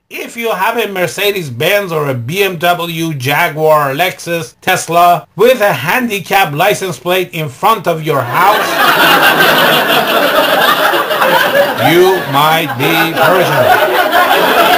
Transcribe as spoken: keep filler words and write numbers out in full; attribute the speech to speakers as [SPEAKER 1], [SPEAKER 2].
[SPEAKER 1] If you have a Mercedes-Benz or a B M W, Jaguar, Lexus, Tesla with a handicapped license plate in front of your house, you might be Persian.